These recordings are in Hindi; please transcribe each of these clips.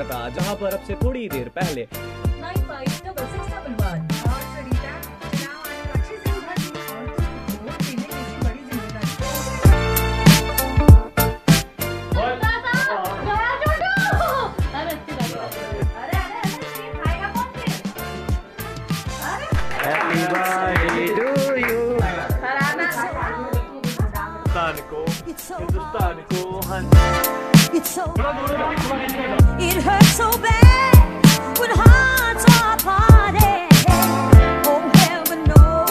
पता, जहां पर अब से थोड़ी देर पहले 956611 और सरिता चुनाव आयोग अच्छे से उभर दी और तुमको वोट देने जैसी बड़ी जिम्मेदारी। Happy birthday to you। Hindustan को It's so it hurts so bad when hearts are parted. Oh heaven knows.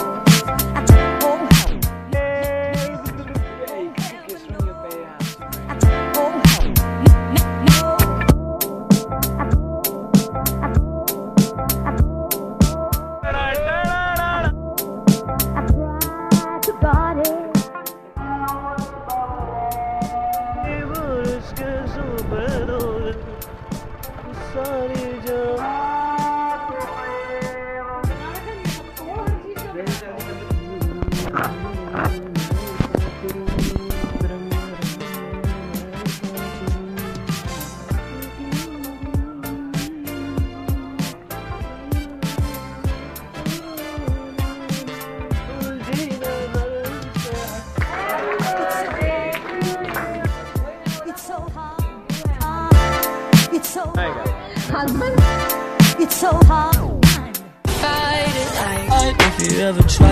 Husband, it's so hard. If you ever try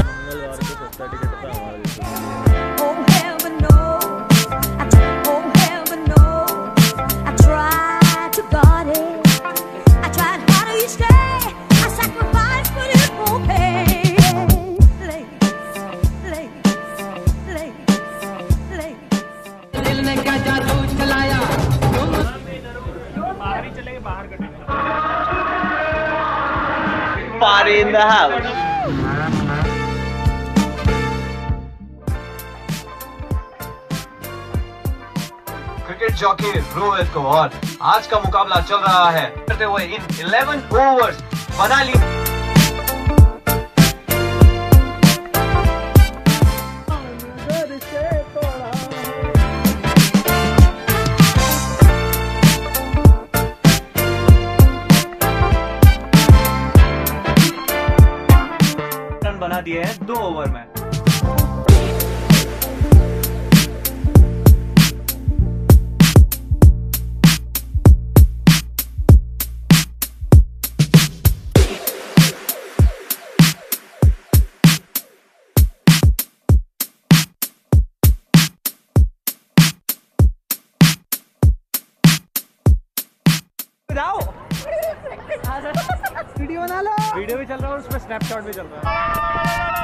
Oh heaven knows. Oh heaven knows. I tried to guard it. I tried hard each day. I sacrificed, but it won't pay. दिल ने क्या जादू चलाया Party in the house। Cricket jockey Rohit को और आज का मुकाबला चल रहा है करते हुए इन 11 ओवर्स बना ली। रन बना दिए हैं 2 ओवर में। वीडियो बना लो। वीडियो भी चल रहा है और उसमें स्नैपशॉट भी चल रहा है।